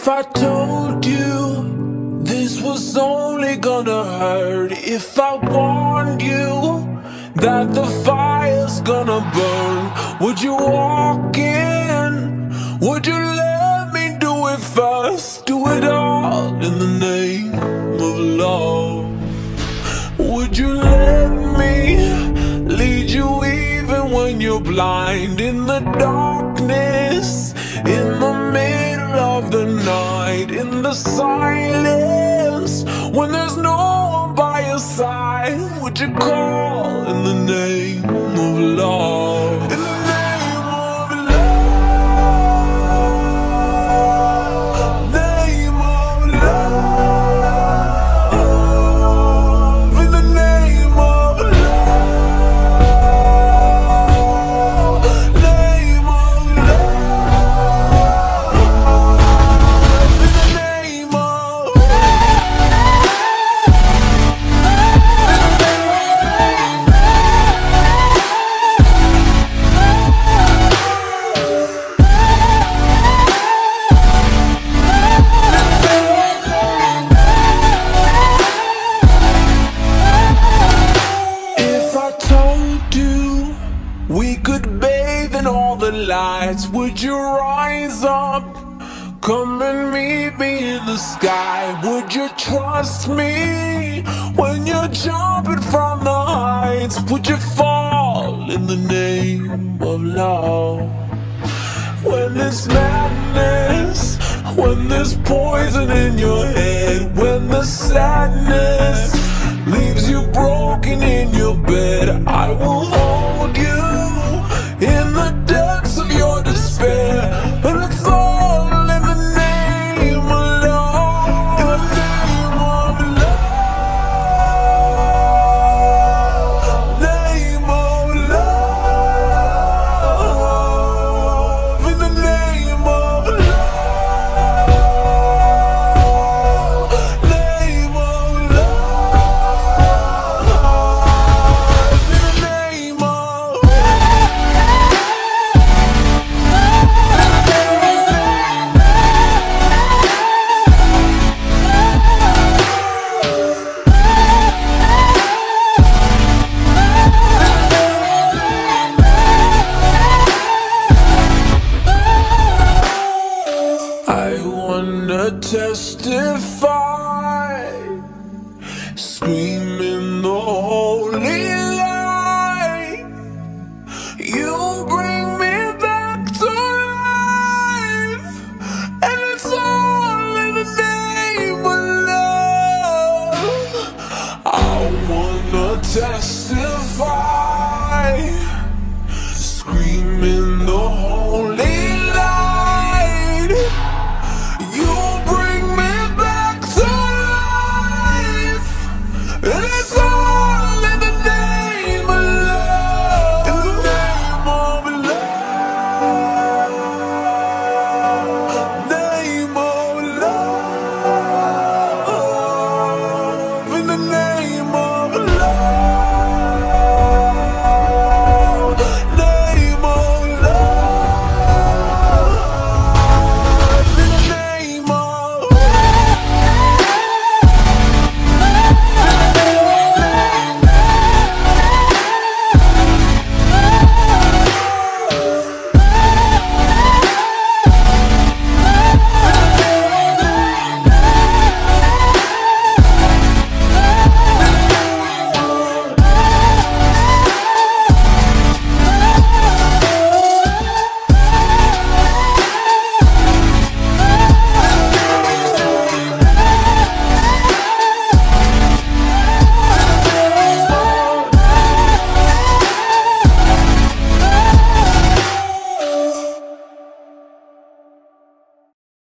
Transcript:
I told you this was only gonna hurt, if I warned you that the fire's gonna burn, would you walk in? Would you let me do it first? Do it all in the name of love. Would you let me lead you even when you're blind? In the darkness, in the middle of the night, in the silence, when there's no one by your side, would you call in the name of love? In the name of love, name of love, in the name of love, name of love, in the name of If I told you we could bathe in all the lights, would you rise up? Come and meet me in the sky. Would you trust me when you're jumping from the heights? Would you fall in the name of love? When there's madness, when there's poison in your head, when the sadness leaves you broken in your bed, I will hold you in the depths of your despair. And it's all in the name of love, in the name of love, name of love, in the name of love, name of love, in the name of I wanna testify, scream in the holy light. You bring me back to life, and it's all in the name of love. I wanna testify, scream in the holy light. You bring me back to life, and it's all